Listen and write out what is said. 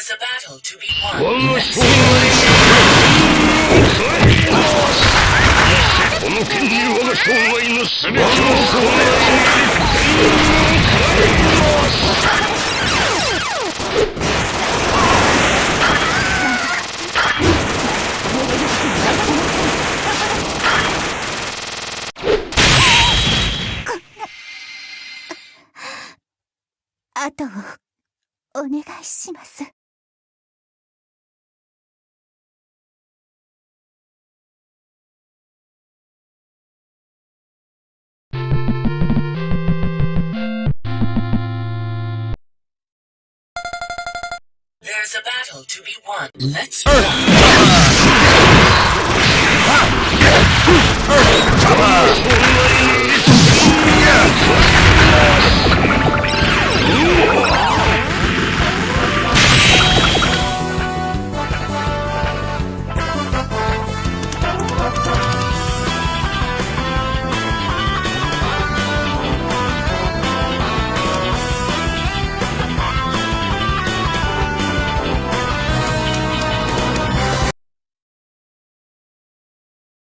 我が勝利この剣に我が生涯の全てを込めあとをお願いします。 There's a battle to be won. Let's go.